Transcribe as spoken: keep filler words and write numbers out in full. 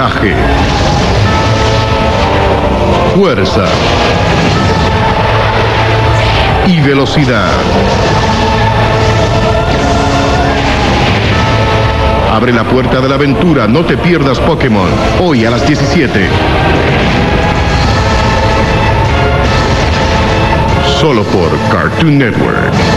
coraje, fuerza y velocidad. Abre la puerta de la aventura, no te pierdas Pokémon, hoy a las diecisiete. Solo por Cartoon Network.